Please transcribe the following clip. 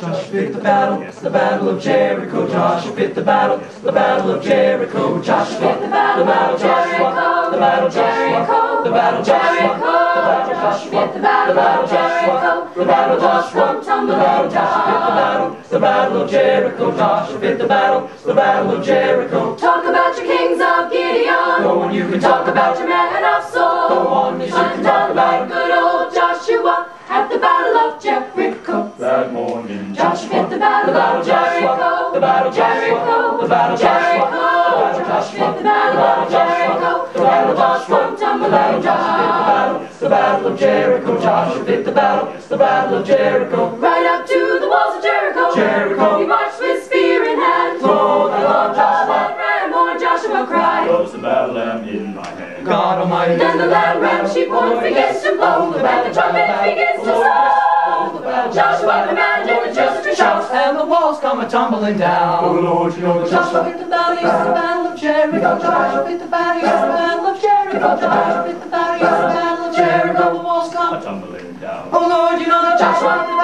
Joshua fit the battle of Jericho. Joshua fit the battle of Jericho. Joshua fit the battle of Jericho. The battle of Jericho. The battle of Jericho. Joshua fit the battle of Jericho. The battle of Joshua tumbling down. The battle of Jericho. Joshua fit the battle of Jericho. Talk about your kings of Gideon. Go on, you can talk about your men of Saul. Go on, you can talk about good old Joshua at the battle of Jericho. That morning, Joshua fit the battle of Jericho. The battle of Jericho. The battle of Jericho. Joshua fit the battle of Jericho. The battle of Joshua tumbling down. The battle of Jericho. Joshua fit the battle of Jericho. Right up to the walls of Jericho. Jericho. He marched with spear in hand. Lo, the Lord Joshua. Ram horn Joshua cried. Close the battle lamb in my hand. God Almighty. Then the loud ramshackle horn begins to blow. And the trumpet begins to sound. Joshua commanded the children to shout. And the walls come a-tumbling down. Oh Lord, you know the Joshua fit the battle of Jericho. Joshua fit the battle of Jericho. Joshua fit the battle of Jericho. The walls come tumbling down. Oh Lord, you know that Joshua fit the